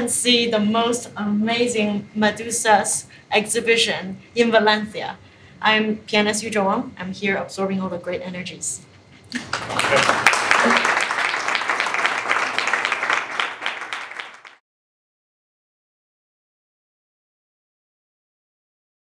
and see the most amazing Medusas exhibition in Valencia. I'm pianist Yu Wang. I'm here absorbing all the great energies. Okay.